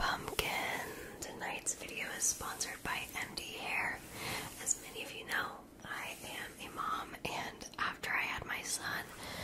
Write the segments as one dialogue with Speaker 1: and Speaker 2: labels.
Speaker 1: Pumpkin. Tonight's video is sponsored by MD Hair. As many of you know, I am a mom, and after I had my son,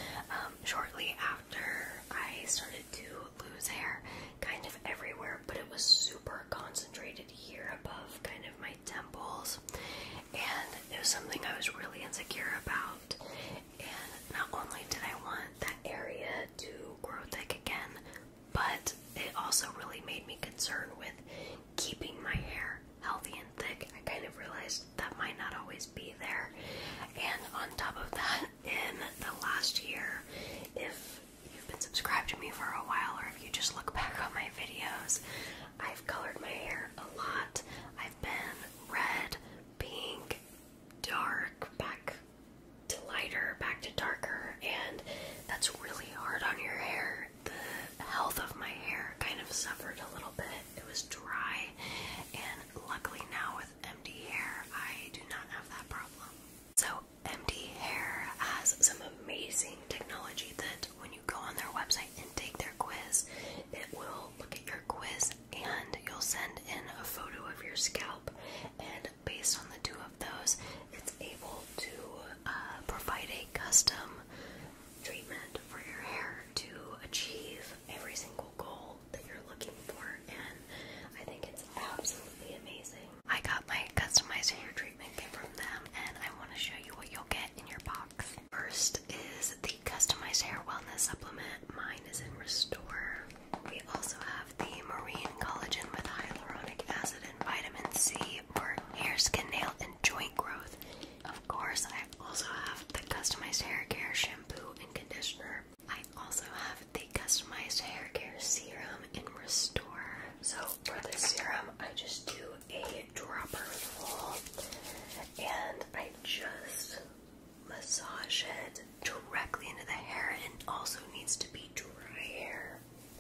Speaker 1: shortly after, I started to lose hair kind of everywhere, but it was super concentrated here above kind of my temples, and it was something I was really insecure about. And not only did I want that area to grow thick again, but it also really made me concerned with keeping my hair healthy and thick. I kind of realized that might not always be there. And on top of that, in the last year, if you've been subscribed to me for a while, or if you just look back on my videos, I've colored my hair a lot. I've been red, pink, dark, back to lighter, back to darker, and that's really hard on your hair. The health of my hair kind of suffered a little bit. It was dry, and luckily now with MD Hair, I do not have that problem. So MD Hair has some amazing technology that when you go on their website and take their quiz, it will look at your quiz and you'll send in a photo of your scalp, and based on the two of those, it's able to provide a custom treatment for your hair to achieve every single goal that you're looking for, and I think it's absolutely amazing. I got my customized hair treatment kit from them, and I want to show you what you'll get in your box. First is the customized hair wellness supplement. Mine is in Restore. We also have the marine collagen with hyaluronic acid and vitamin C for hair, skin, nail, and joint growth. Of course, I also have the customized hair care shampoo and conditioner. I also have the customized hair care serum in Restore. So for the serum, I just do a dropper full, and I just massage it directly into the hair, and also needs to be dry hair.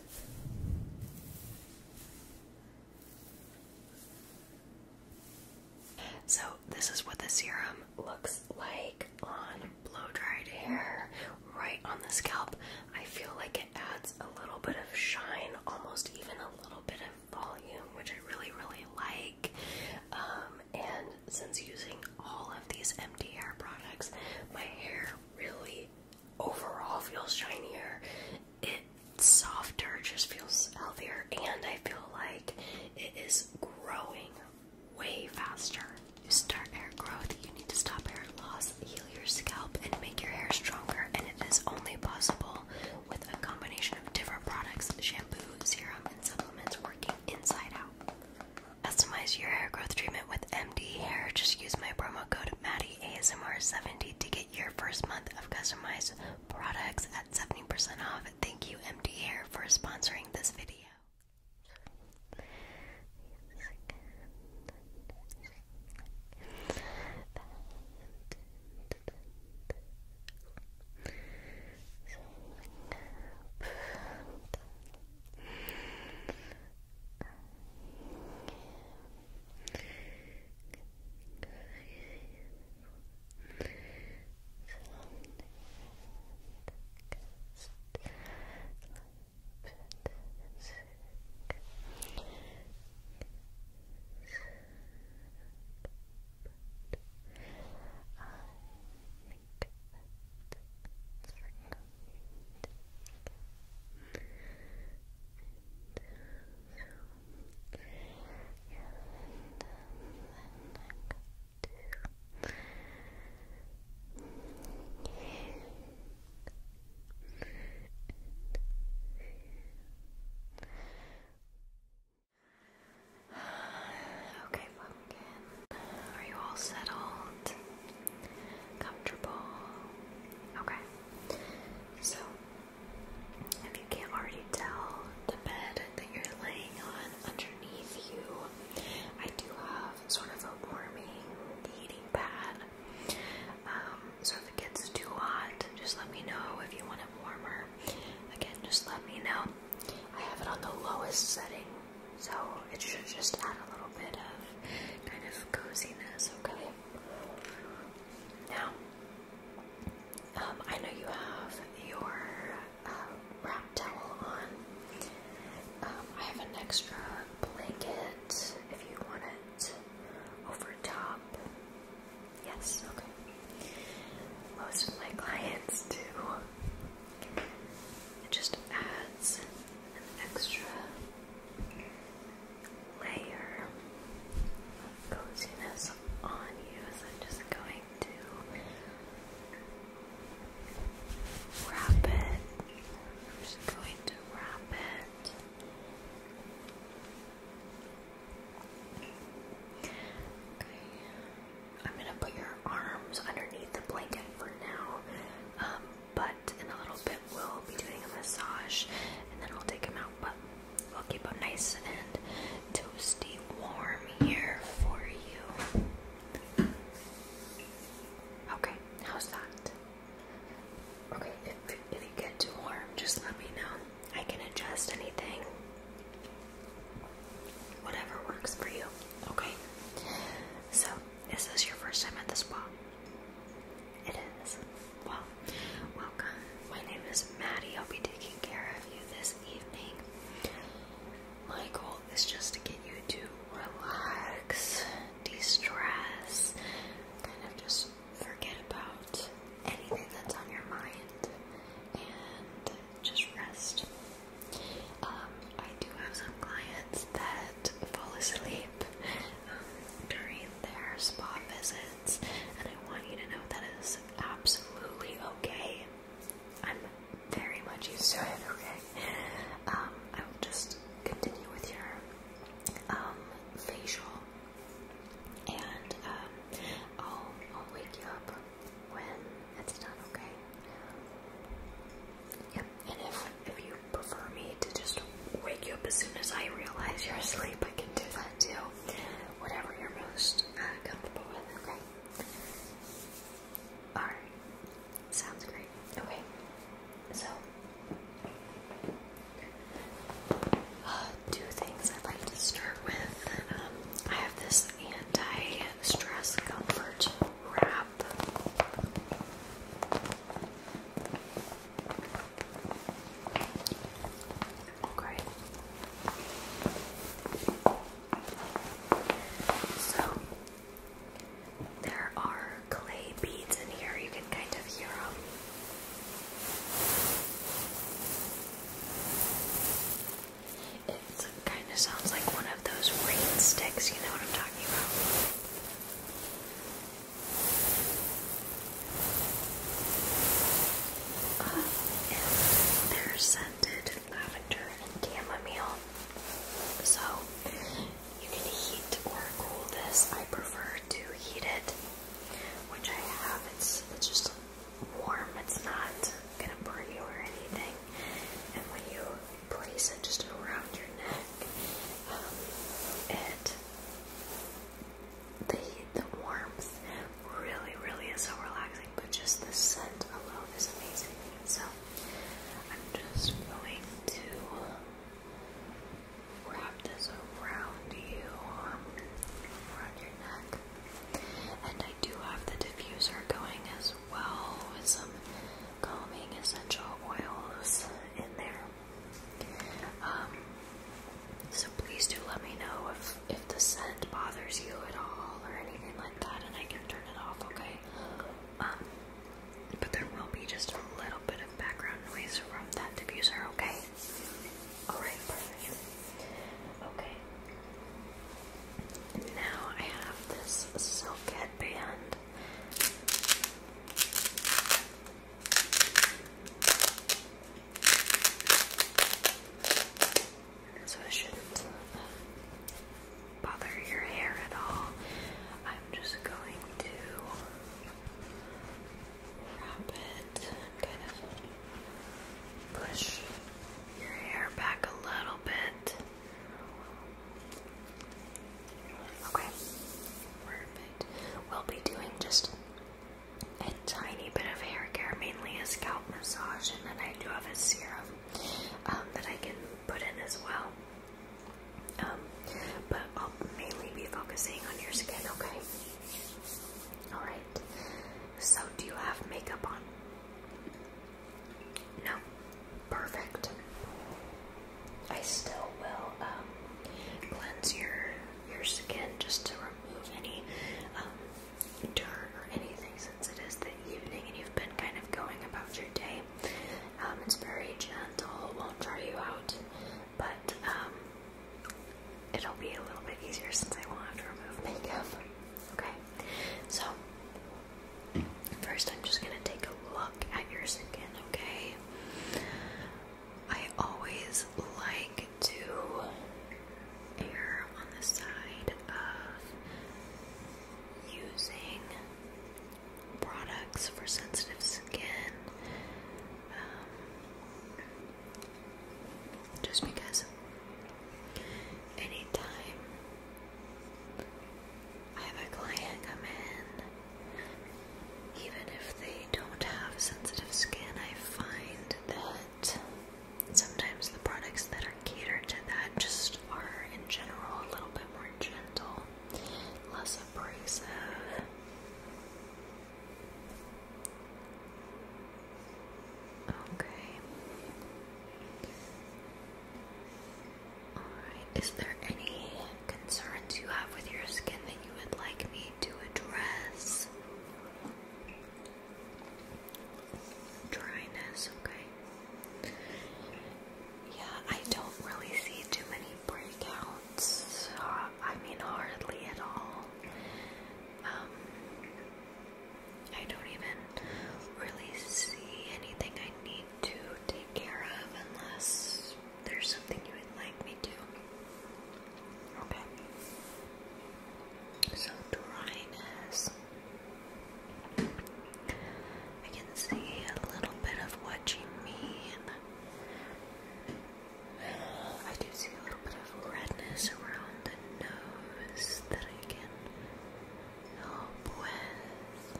Speaker 1: So this is what the serum looks like on blow-dried hair right on the scalp. I feel like it adds a little bit of shine, almost even a little bit of volume, which I really, really like. And since using all of these MD Hair products, my hair really overall feels shinier. It's softer, just feels healthier, and I feel like it is growing way faster. To start hair growth, you need to stop hair loss, heal your scalp, and make your hair stronger, and it is only possible with a combination of different products, shampoo, serum, and supplements working inside out. Customize your hair growth treatment with MD Hair. Just use my promo code MaddieASMR70 to get your first month of customized products at 70% off. Thank you, MD Hair, for sponsoring this video. Settled, comfortable. Okay, so if you can't already tell, the bed that you're laying on underneath you, I do have sort of a warming heating pad. So if it gets too hot, just let me know. If you want it warmer, again, just let me know. I have it on the lowest setting, so it should just add a little bit of kind of coziness, okay? Now, I know you have your wrap towel on. I have an extra nice and toasty warm here for you. Okay, how's that? Okay, if you get too warm, just let me know. I can adjust anything. Whatever works for you. Okay? So, is this your first time at the spa? It is. Well, welcome. My name is Maddie. I'll be taking care of you this evening. My goal is just to get you to relax, de-stress, kind of just forget about anything that's on your mind, and just rest. I do have some clients that fall asleep during their spa visits, and I want you to know that is absolutely okay. I'm very much used to it, okay? I will just continue with your facial, and I'll wake you up when it's done, okay? Yep, and if you prefer me to just wake you up as soon as I realize you're asleep, I can do that too. Whatever you're most comfortable with, okay? Alright, sounds great. Okay, so two things I'd like to start with. I have this anti-stress comfort wrap. Okay. So there are clay beads in here. You can kind of hear them. It kind of sounds like one of those rain sticks, you know what I'm talking about? And they're scented lavender and chamomile. So you can heat or cool this. I prefer to heat it, which I have. It's just warm. It's not gonna burn you or anything. And when you place it just around your neck, the warmth really is so relaxing. But just the scent alone is amazing. So I'm just going to wrap this around you, around your neck. And I do have the diffuser going as well with some calming essential oils in there. So please do let me know if the scent bothers you at all or anything like that, and I can turn it off, okay? But there will be just a little bit of background noise from that diffuser, okay? Alright, perfect. Okay. Now I have this silk headband. So it shouldn't bother your hair at all. I'm just going to wrap it, kind of push your hair back a little bit. Okay, perfect. We'll be doing just a tiny bit of hair care, mainly a scalp massage, and then I do have a serum that I can put in as well. But I'll mainly be focusing on your skin, okay? Alright. So, do you have makeup on? No? Perfect. I still will cleanse your skin just to remove any dirt or anything, since it is the evening and you've been kind of going about your day. It's very gentle, it won't dry you out, but it'll be a little bit easier since I won't have to remove makeup. Okay, so first I'm just going to take a look at your skin, okay? I always like to err on the side Is there any concerns you have with your skin that you would like me to address? Dryness, okay. Yeah, I don't really see too many breakouts. I mean, hardly at all. I don't even really see anything I need to take care of unless there's something you would like me to. Okay. So dryness. I can see a little bit of what you mean. I do see a little bit of redness around the nose that I can help with.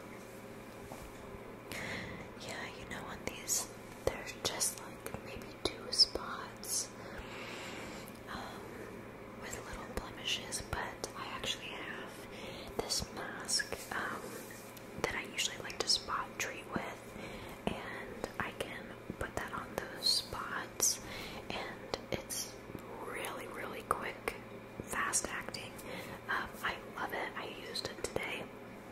Speaker 1: Yeah, you know, on these, there's just like maybe 2 spots with little blemishes, but I actually have this mask that I usually like to spot treat with, and I can put that on those spots, and it's really, really quick, fast acting. I love it. I used it today,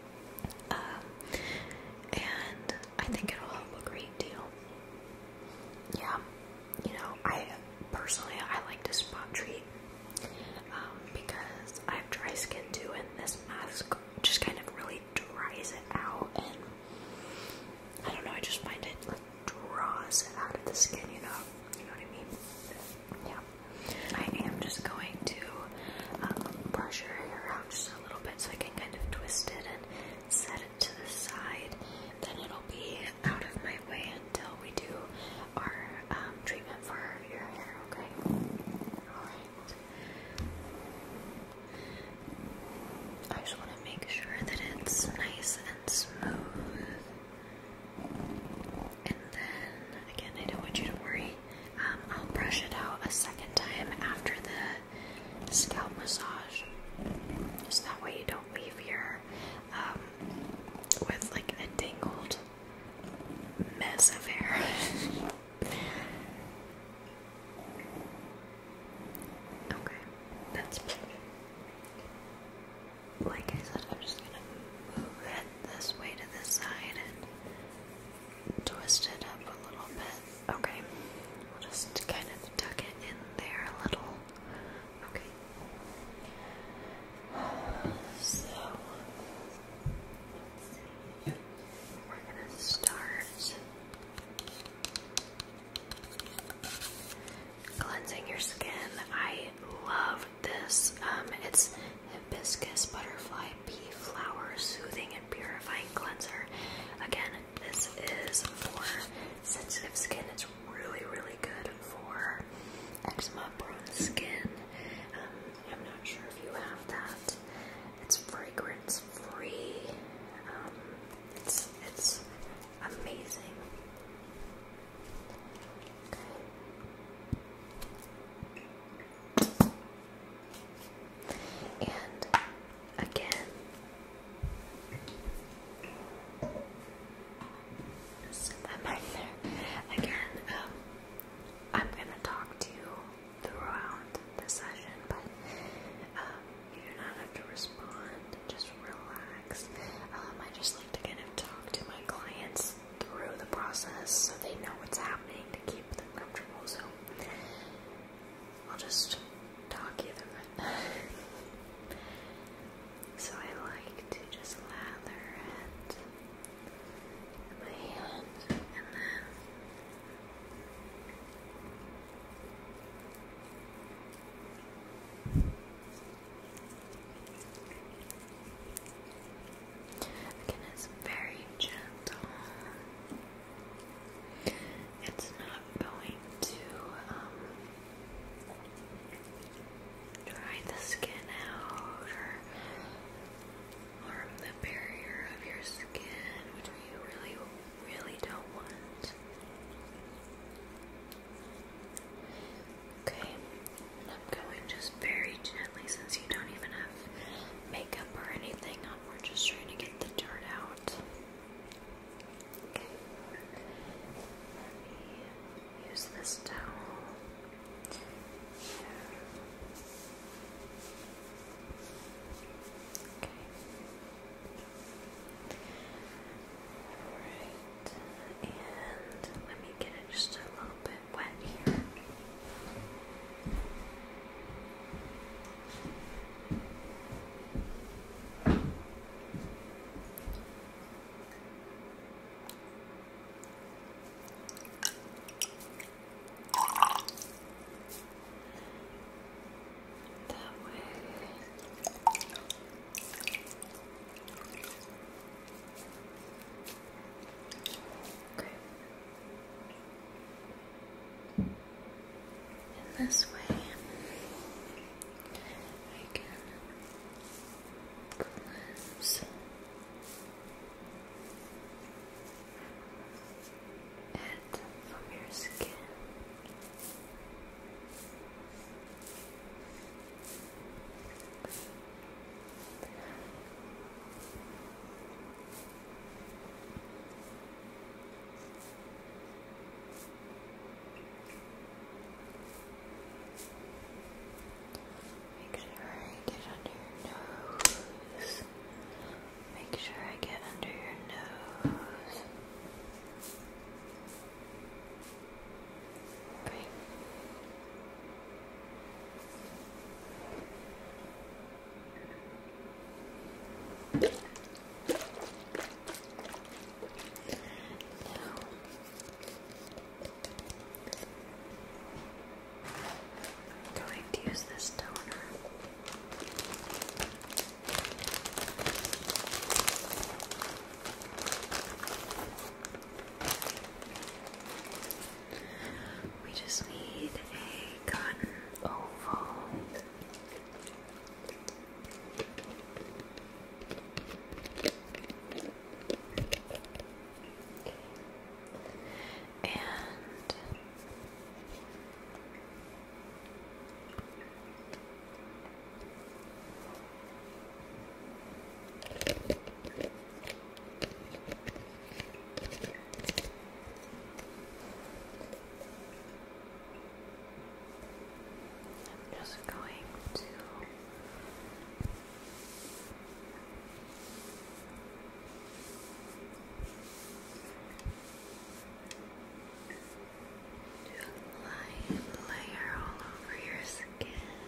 Speaker 1: and I think it'll help a great deal. Yeah, you know, I like to spot treat because I have dry skin too, and this mask just kind of really dries it out, and I don't know, I just find it like draws it out of the skin, you know what I mean? Yeah. I am just going to brush your hair out just a little bit so I can kind of twist it and set it to the side. Then it'll be out of my way until we do our treatment for your hair, okay? Alright. I just want to make sure that it's nice and smooth. And then, again, I don't want you to worry. I'll brush it out a second time after the scalp massage. Just that way you don't leave here with like a tangled mess of hair. Okay, that's perfect. Like I said, I'm just gonna move it this way to this side and twist it up a little bit. Okay, we'll just kind of tuck it in there a little. Okay. So, let's see. We're gonna start cleansing your skin. I love this. It's Hibiscus Butterfly Pea Flower Soothing and Purifying Cleanser. Again, this is for sensitive skin. It's really, really good for eczema-prone skin. I'm not sure if you have that. It's fragrance-free. It's amazing. And again, just set that back there. Again, I'm gonna talk to you throughout the session, but you do not have to respond. Just relax. I just like to kind of talk to my clients through the process so they know what's happening to keep them comfortable. So I'll just talk you through it. So I like to just lather it in my hand, and then again, it's very gentle. It's not going to Make sure I get under your nose. Make sure I get under your nose. Okay. Now, I'm going to use this toner. We just need a cotton oval. And I'm just going to do a light layer all over your skin.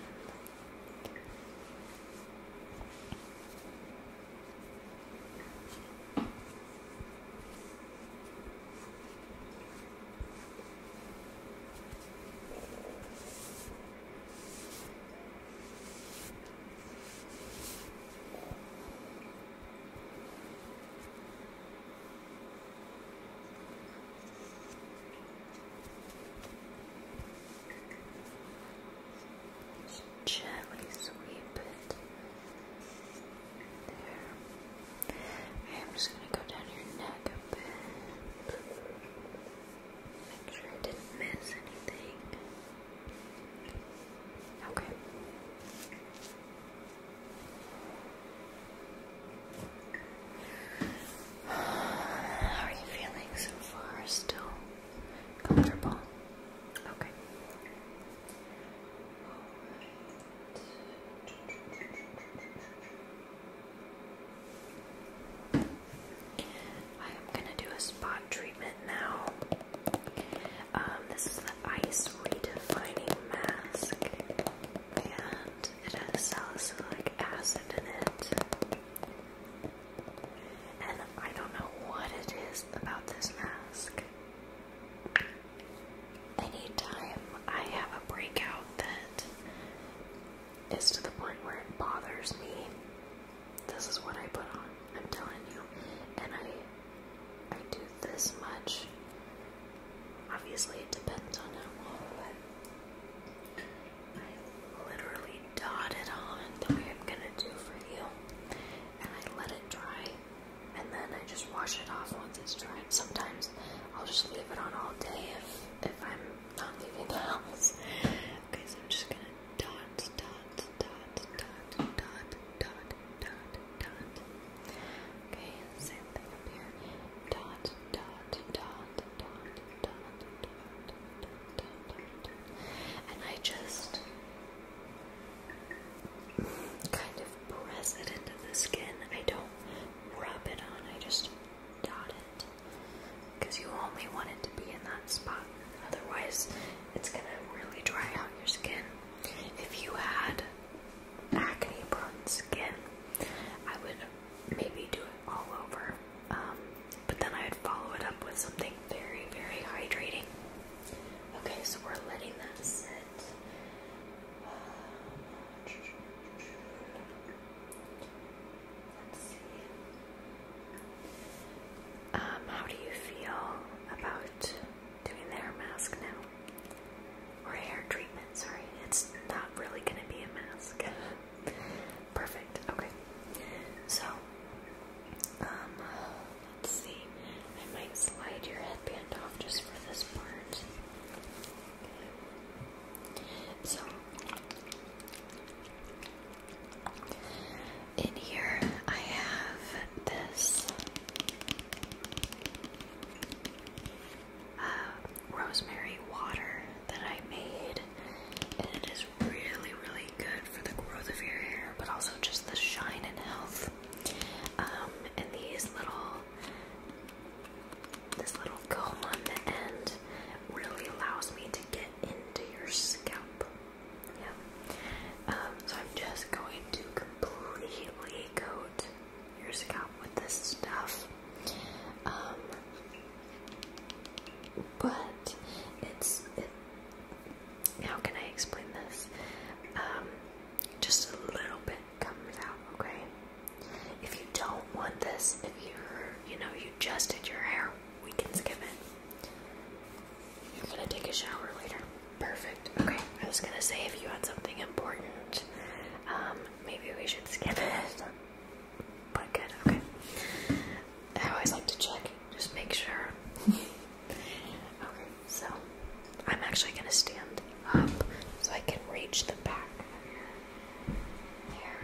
Speaker 1: Gently sweep it there. I'm just going to go down your neck a bit. Make sure I didn't miss anything. Okay. How are you feeling so far? Still comfortable? Okay. I am going to do a spot treatment now. This is the Ice Redefining Mask, and it has salicylic acid in it. And I don't know what it is about this mask. Anytime I have a breakout that is to the point where it bothers me, this is what I put on. I'm telling you. And I do this much. Obviously it depends on how long, but I literally dot it on the way I'm gonna do for you. And I let it dry. And then I just wash it off once it's dried. Sometimes I'll just leave it on all day if I'm not leaving the house. Okay, so I'm just gonna dot, dot, dot, dot, dot, dot, dot, dot. Okay, same thing up here. Dot, dot, dot, dot, dot, dot, dot, dot. And I just kind of press it into the skin. I don't rub it on, I just dot it. Because you only want it to be in that spot. Otherwise, it's gonna really dry out your skin. If you had acne-prone skin, I would maybe do it all over. But then I would follow it up with something very, very hydrating. Okay, so we're letting that sit. Let's see. How do you feel about doing the hair mask now? Or hair treatment, sorry. It's not really going to be a mask. Perfect, okay. So, let's see. I might slide your headband off just for this part. So, was gonna say if you had something important, maybe we should skip it. But good, okay. I always like to check, just make sure. Okay, so I'm actually gonna stand up so I can reach the back of your hair.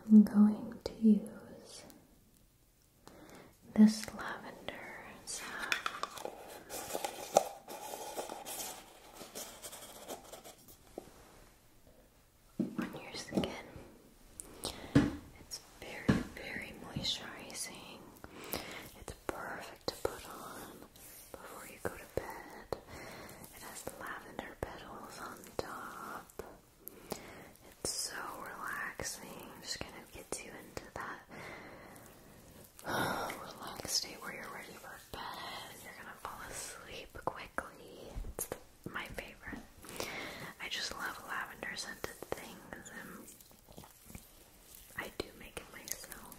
Speaker 1: I'm going to use this lavender salve on your skin. It's very, very moisturizing. It's perfect to put on before you go to bed. It has lavender petals on top. It's so relaxing. Just kind of gets you into that relaxed state where you're ready for bed and you're gonna fall asleep quickly. It's my favorite. I just love lavender scented things, and I do make it myself.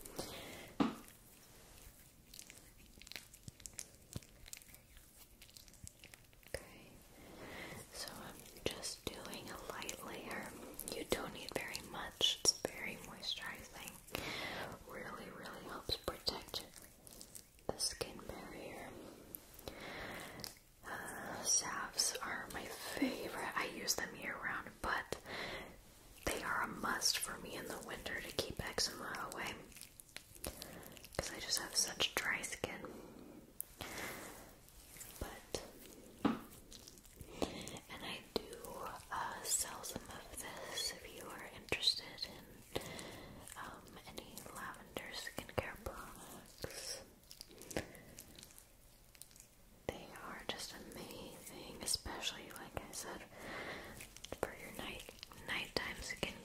Speaker 1: Okay, so I'm just doing a light layer. You don't need very much. It's very moisturizing. Really, really helps protect the skin barrier. Salves are my favorite. I use them year round, but they are a must for me in the winter to keep eczema away because I just have such dry skin. But, and I do sell some of this if you are interested in any lavender skincare products. They are just amazing, especially like I said, for your nighttime skincare.